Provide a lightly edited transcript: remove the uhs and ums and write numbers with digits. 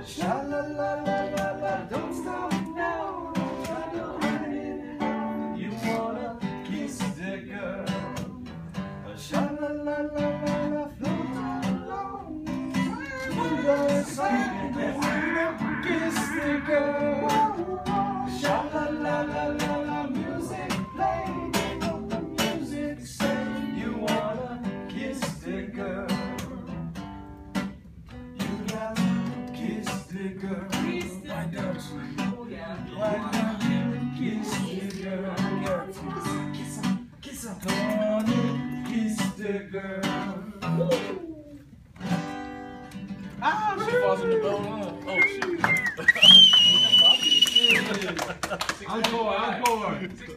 Sha la la la la la, don't stop now. Don't try to hide it. You wanna kiss the girl. Sha la la la la la, float along. You gotta sing it, kiss the girl. Sha la la la la la, music play. The music say you wanna kiss the girl. You gotta kiss the girl. Why don't you? Why don't you kiss the girl? Kiss her, kiss her. Don't you kiss the girl? Ah, she falls in the boat, huh? Oh, shit. Encore.